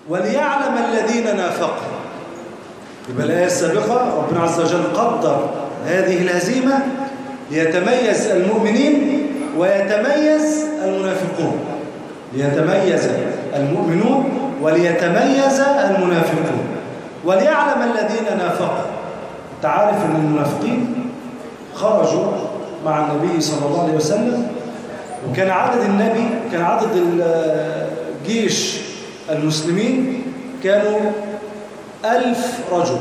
وليعلم الذين نافقوا. يبقى الآية السابقة ربنا عز وجل قدر هذه الهزيمة ليتميز المؤمنين ويتميز المنافقون، ليتميز المؤمنون وليتميز المنافقون. وليعلم الذين نافقوا. انت عارف ان المنافقين خرجوا مع النبي صلى الله عليه وسلم، وكان عدد النبي، كان عدد الجيش المسلمين كانوا 1000 رجل.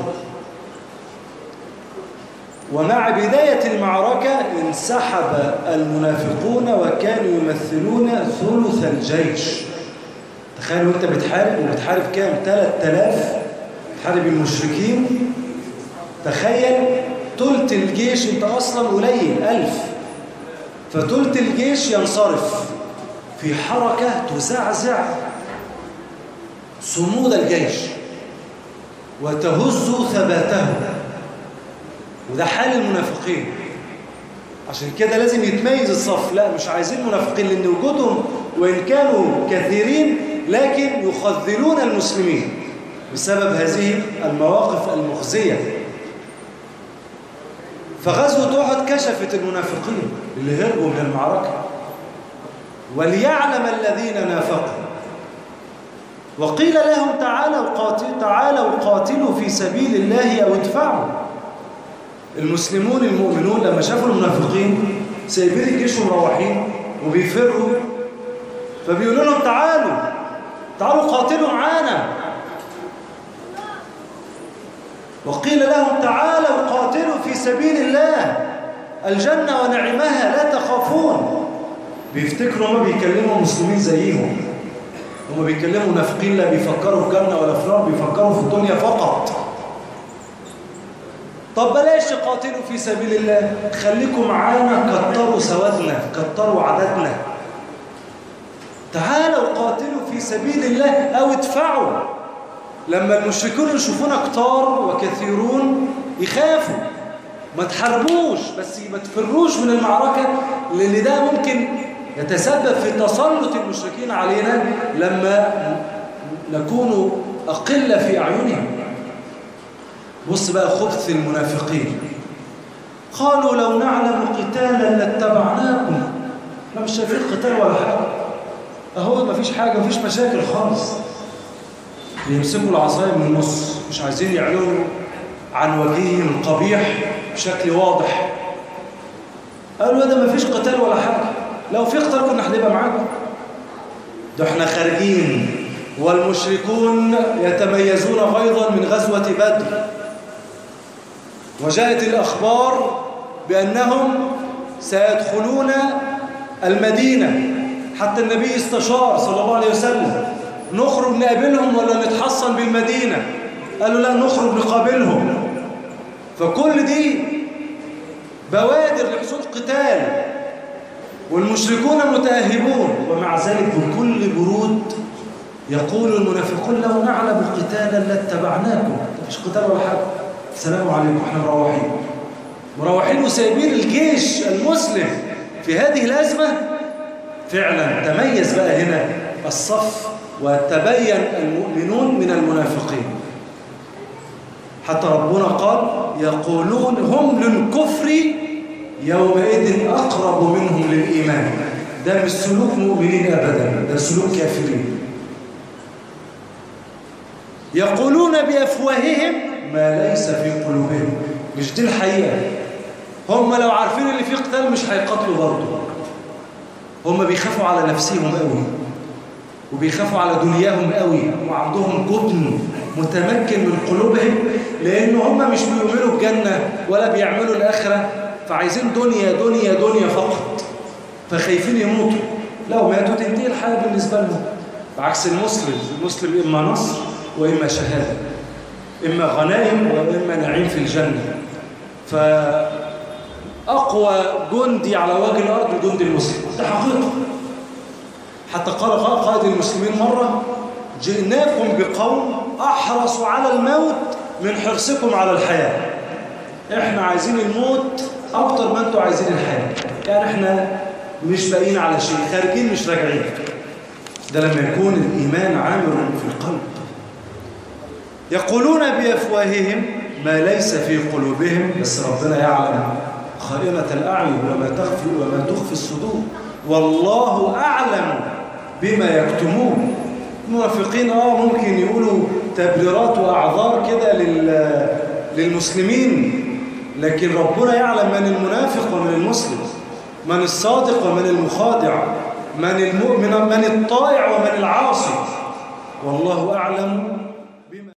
ومع بداية المعركة انسحب المنافقون وكانوا يمثلون ثلث الجيش. تخيلوا انت بتحارب، وبتحارب كام؟ 3000 تحارب المشركين. تخيل ثلث الجيش، انت اصلا قليل 1000، فثلث الجيش ينصرف في حركة تزعزع صمود الجيش وتهز ثباته. وده حال المنافقين. عشان كده لازم يتميز الصف. لا، مش عايزين منافقين، لأن وجودهم وإن كانوا كثيرين لكن يخذلون المسلمين بسبب هذه المواقف المخزية. فغزوة أحد كشفت المنافقين اللي هربوا من المعركة. وليعلم الذين نافقوا. وقيل لهم تعالوا قاتلوا في سبيل الله أو ادفعوا. المسلمون المؤمنون لما شافوا المنافقين سايبين الجيش ومروحين وبيفروا، فبيقولوا لهم تعالوا قاتلوا معانا. وقيل لهم تعالوا قاتلوا في سبيل الله الجنة ونعمها لا تخافون. بيفتكروا ما بيكلموا مسلمين زيهم، هم بيكلموا منافقين لا بيفكروا في جنة ولا في نار، بيفكروا في الدنيا فقط. طب بلاش قاتلوا في سبيل الله، خليكم معانا، كتروا سوادنا، كتروا عددنا. تعالوا قاتلوا في سبيل الله أو ادفعوا. لما المشركون يشوفونا كتار وكثيرون يخافوا. ما تحاربوش، بس ما تفروش من المعركة، لأن ده ممكن يتسبب في تسلط المشركين علينا لما نكون أقل في أعينهم. بص بقى خبث المنافقين. قالوا لو نعلم قتالا لاتبعناكم. احنا مش شايفين قتال ولا حاجة، اهو مفيش حاجة، مفيش مشاكل خالص. يمسكوا العصاية من النص، مش عايزين يعلنوا عن وجههم القبيح بشكل واضح. قالوا ده مفيش قتال ولا حاجة، لو في قتال كنا هنبقى معاكم. ده احنا خارجين والمشركون يتميزون غيظا من غزوة بدر، وجاءت الأخبار بأنهم سيدخلون المدينة. حتى النبي استشار صلى الله عليه وسلم، نخرج نقابلهم ولا نتحصن بالمدينة؟ قالوا لا، نخرج نقابلهم. فكل دي بوادر لحصول قتال، والمشركون متأهبون. ومع ذلك بكل برود يقول المنافقون لو نعلم قتالا لاتبعناكم. مفيش قتال ولا حاجة، السلام عليكم، احنا مروحين وسايبين الجيش المسلم في هذه الأزمة. فعلا تميز بقى هنا الصف وتبين المؤمنون من المنافقين. حتى ربنا قال يقولون هم للكفر يومئذ أقرب منهم للإيمان. ده مش سلوك مؤمنين أبدا، ده سلوك كافرين. يقولون بأفواههم ما ليس في قلوبهم. مش دي الحقيقة. هم لو عارفين اللي فيه قتال مش هيقاتلوا برضه. هم بيخافوا على نفسهم قوي، وبيخافوا على دنياهم قوي، وعندهم جبن متمكن من قلوبهم، لأن هم مش بيؤمنوا بجنة ولا بيعملوا الآخرة، فعايزين دنيا دنيا دنيا فقط، فخايفين يموتوا. لو ماتوا تنتهي الحياة بالنسبة لهم. بعكس المسلم إما نصر وإما شهادة، إما غنائم وإما نعيم في الجنة. فأقوى جندي على وجه الأرض الجندي المسلم، ده حقيقة. حتى قال قائد المسلمين مرة: جئناكم بقوم أحرصوا على الموت من حرصكم على الحياة. إحنا عايزين الموت أكتر ما أنتوا عايزين الحياة. يعني إحنا مش باقيين على شيء، خارجين مش راجعين. ده لما يكون الإيمان عامر في القلب. يقولون بأفواههم ما ليس في قلوبهم، بس ربنا يعلم خائنة الأعين وما تخفي الصدور، والله أعلم بما يكتمون. المنافقين ممكن يقولوا تبريرات وأعذار كده للمسلمين، لكن ربنا يعلم من المنافق ومن المسلم، من الصادق ومن المخادع، من المؤمن من الطائع ومن العاصي، والله أعلم